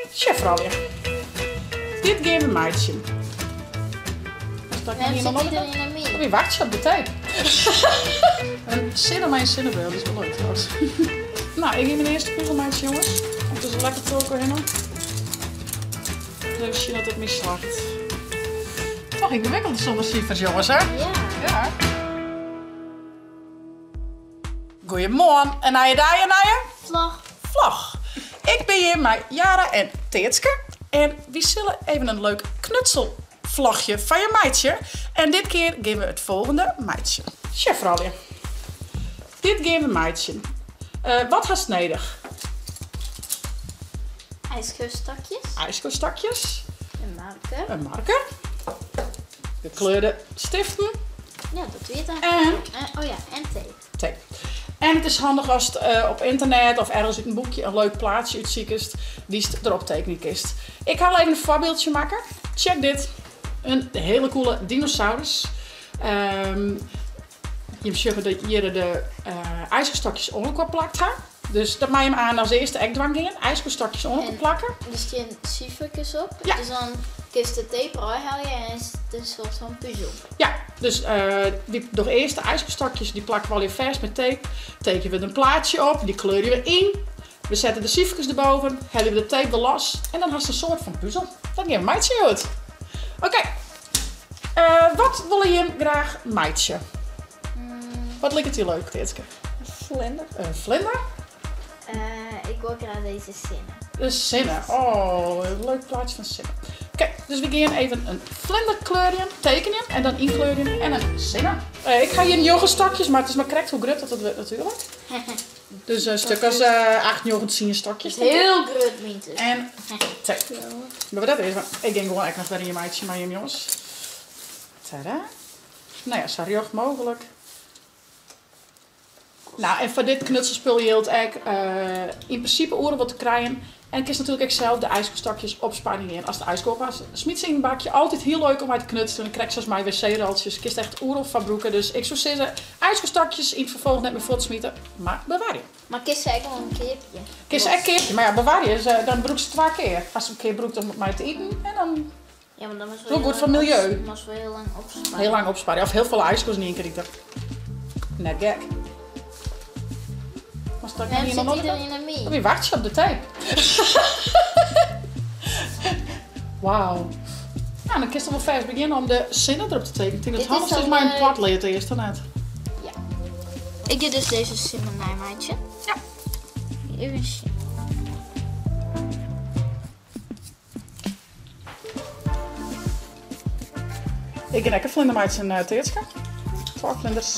Chevrolet. Dit geven we meidje. Wie wacht je op de tape? Een zin mijn zinnenbeeld is wel leuk trouwens. Nou, ik geef mijn eerste puzzelmeidje jongens. Om dus lekker te ook in. Even zien dat het mislacht. Nog ingewikkeld zonder cijfers jongens hè? Ja. Goedemorgen. En naar je? Vlog. Ik ben hier met Jara en Teetske. En we zullen even een leuk knutselvlogje van je meidje. En dit keer geven we het volgende meidje. Chevrolet. Dit geven we meidje. Wat gaat nodig? IJskeurstokjes. Een marker. Gekleurde stiften. Ja, dat weet ik. En tape. En het is handig als het op internet of ergens in een boekje een leuk plaatsje uitziekest die je erop tekenen kist. Ik ga even een voorbeeldje maken. Check dit. Een hele coole dinosaurus. Je ziet dat hier de ijzerstokjes onder plakt. Dus dat maak je hem aan als eerste ekdwang in. IJzerstokjes onder plakken. Er staan cijfertjes op. Ja. Dus dan kun je de tape eruit halen en is het een soort van puzzel. Ja, dus door eerst de ijzerstokjes die plakken we al in vers met tape. Tekenen we een plaatje op, die kleuren we in. We zetten de cijfertjes erboven, hellen we de tape er los en dan has je een soort van puzzel. Dat geeft een meidje uit. Oké, wat wil je graag meidje? Wat lijkt het je leuk, Teetske? Een vlinder? Ik wil graag deze zinnen. De zinnen. Oh, een leuk plaatje van zinnen. Oké, dus we gaan even een vlinderkleurje tekenen en dan inkleuren en een zinnen. Ik ga hier in yoghurtstokjes, maar het is maar correct hoe grut dat het wordt natuurlijk. Dus een stuk als 8 yoghurtstokjes. Heel grut minstens. En tape. Maar dat is, ik denk gewoon echt nog weer in je meidje, maar jongens. Tada. Nou ja, zo rug mogelijk. Nou, en voor dit knutselspul je het in principe oren wat te krijgen. En ik kies natuurlijk ook zelf de ijskoolstokjes opspannen in als de ijskool was. Smiet ze in een bakje. Altijd heel leuk om uit te knutselen. En dan krijg je zoals mijn wc-roltjes. Ik kies echt oren van broeken. Dus ik zou zeggen, ijskoolstokjes in het vervolg net meer voor te smieten. Maar bewaar je. Maar kies ze eigenlijk wel een keertje. Kies een keertje. Maar ja, bewaar je. Dan broek ze 2 keer. Als ze een keer broekt om mij te eten. En dan... Ja, maar dan is het goed voor het milieu. Dat is wel heel lang opsparen. Heel lang opsparen. Of heel veel ijskoos niet in krijgen. Net gek. En zit iedereen naar mee? Wie wacht je op de tape? Wauw. Nou, dan kun je wel vers beginnen om de zinnen erop te tekenen. Ik denk dat het handigste is maar een plat leert eerst dan net. Ja. Ik doe dus deze zinnen naar meidje. Ja. Even zien. Ik ga lekker vlindermeidjes en Teetske. 2 vlinders.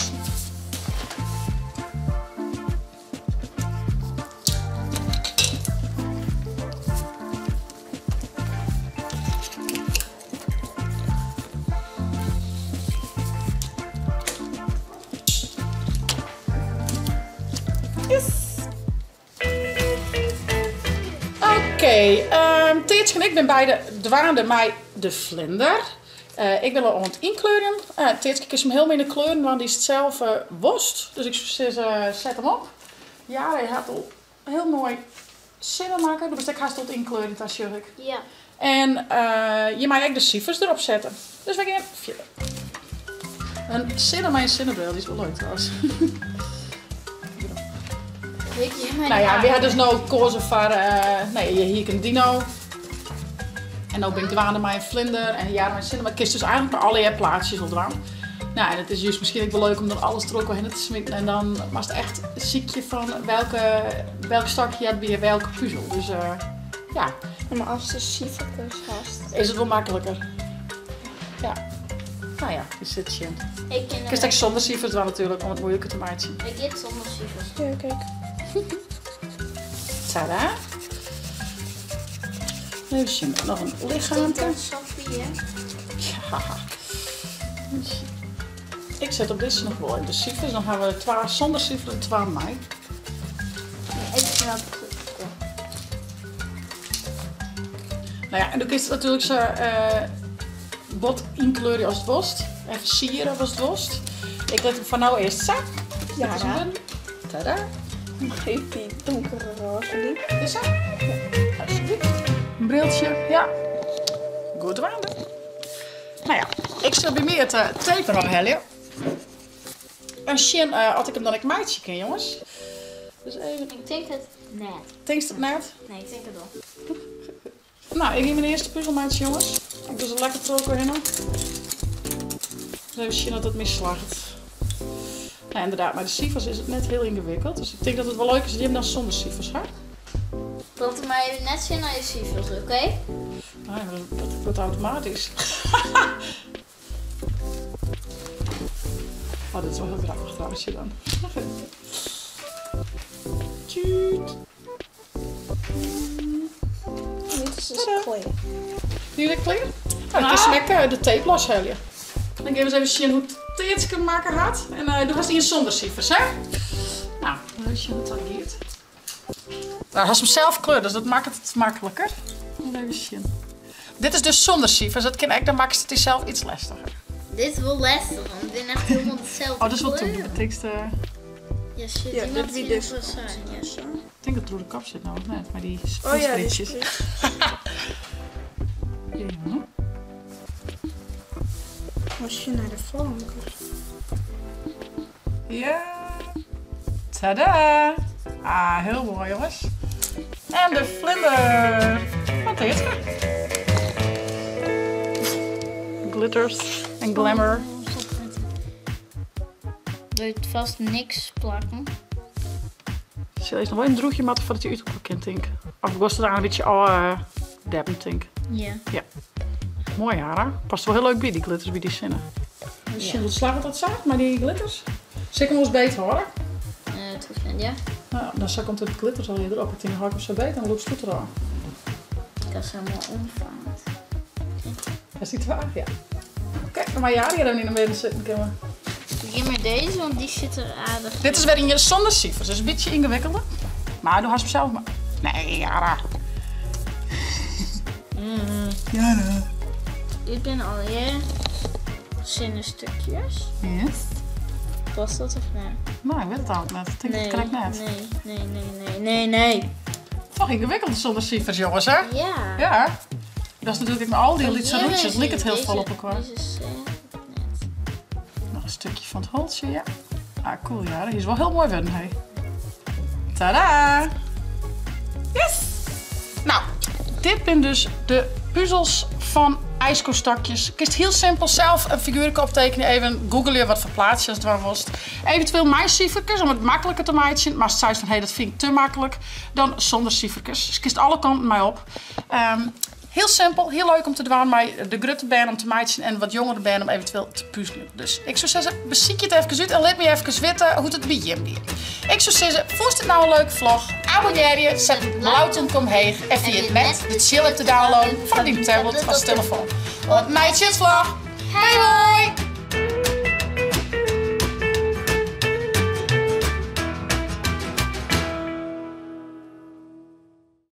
Oké, Teetske en ik ben beide dwaande met de vlinder. Ik wil er aan het inkleuren. Teetske kiest hem heel in de kleuren, want die is het zelf worst. Dus ik zou zeggen, zet hem op. Ja, hij gaat al heel mooi zinnen maken. Dus ik ga het inkleuren, dat jurk. Ja. En je mag ook de cijfers erop zetten. Dus we gaan 4. Een zinnen mijn zinnenbril, die is wel leuk trouwens. Nou ja, we hadden dus nou gekozen voor, hier een dino. En nu ben ik dwaande met een vlinder en ja, mijn zinnen. Maar ik kies dus eigenlijk maar alle plaatsjes al dwaan. Nou, en het is juist misschien ook wel leuk om dan alles er ook wel in te smitten. En dan was het echt ziekje van welk stokje je hebt bij welke puzzel. Dus ja. Maar als de cijfertjes hast, is het wel makkelijker. Ja. Nou ja, je zit je. Ik kies ook zonder cijfers wel natuurlijk, om het moeilijker te maken. Ik eet zonder cijfers. ja, kijk. Tada. Even zien, nog een lichaam. Ja. Ik zet op deze nog wel in de cijfers. Dan gaan we 2 zonder cijfers en 2 mij. Nou ja, en dan kun je natuurlijk zo bot inkleuren als het worst. En versieren als het worst. Ik let hem van nou eerst zo. Ja. Tada. Geef die donkere roze liep. Is dat? Ja. Alsjeblieft. briltje. Ja. Goed waande. Nou ja, ik zal bij mij het tape nog hellen. En zien als ik hem dan een maatje ken, jongens. Dus even. Ik denk het net. Denkst het net? Nee, ik denk het wel. Nou, ik neem mijn eerste puzzelmaatje, jongens. Ik doe ze lekker trokken in. Dus even zien dat het misslaagt. Nou, inderdaad, maar de cijfers is het net heel ingewikkeld. Dus ik denk dat het wel leuk is dat je hem dan zonder cijfers, hè? Plant maar even net zien naar je cijfers, oké? Nou ja, dat wordt automatisch. Oh, dit is wel heel grappig trouwens, je dan. Tjuut. Dit is dus clear. Zie je dit clear? Nou, het is lekker de tape loshellen. Dan gaan we eens even zien hoe het teertje maken gaat. En doe het in zonder cijfers, hè? Nou, dan weet je hoe het dan gaat. Nou, hij is hem zelf kleur, dus dat maakt het makkelijker. Even zien. Dit is dus zonder cijfers, dat kan ik, dan maakt het zelf iets lastiger. Dit is wel lastig, want ik ben echt helemaal hetzelfde. Oh, dat is wel toe. kleur. Dat betekent, Ja, shit, Ja, die dit moet wie hier dus. wel zijn. Ja. Zo. ik denk dat het door de kap zit nou, of net, maar die Oh ja, die spritjes. sprit. Ja. Als je naar de flank. Ja. Tada! Ah, heel mooi jongens. En de vlinder. Wat is het? Glitters en glamour. Wil je het vast niks plakken? Zal je nog wel een droegje maken voordat je uitkomt, denk ik. Of was het aan een beetje al debben, denk ik. Ja. Mooi haar, hè? Past wel heel leuk bij die glitters, bij die zinnen. Misschien hoe slag dat zaad, maar die glitters. Zeker wel eens beter hoor. Het hoeft niet, ja. Nou, dan komt de glitters al hier erop. Ik denk, dan ga ik zo beter en dan loopt het eraan. Dat is helemaal omvangend. Dat ziet er waar, ja. Kijk, maar ja, die hebben we in de midden zitten. Geef maar deze, want die zit er aardig. Dit is weer in je zonder cijfers, dus een beetje ingewikkelder. Maar doe haast hem zelf maar. Nee, Jara. Jara. Ik ben al je zinnenstukjes. Yes. Was dat of nee? Nou, ik weet het al net. Ik denk dat krijg ik net. Nee. Toch ingewikkeld zonder cijfers, jongens, hè? Ja. Ja. Dat is natuurlijk met al die lietse Ja, roetjes. Lijkt het heel deze- vol op elkaar. Deze is net. Nog een stukje van het holtje, ja. Ah, cool, ja. Die is wel heel mooi worden, hè. Tadaa! Yes! Nou, dit zijn dus de puzzels van ijskostakjes. Je kunt heel simpel zelf een figuurtje optekenen. Even googlen wat voor plaatsje als het waar was. Eventueel mijn cijfertjes om het makkelijker te maken. Maar als het van, hey, dat vind ik te makkelijk. Dan zonder cijfertjes. Dus je kunt alle kanten mij op. Heel simpel, heel leuk om te doen met de grote band om te maken en wat jongere band om eventueel te puzzelen. Dus ik zou zeggen, beziek je het even uit en laat me even weten hoe het bij je gaat. Ik zou zeggen, vond het nou een leuke vlog? Abonneer je, zet het blauwtje omheen en via het net de chill app te downloaden van die tablet als telefoon. Wat meidje het vlog. Hoi hoi!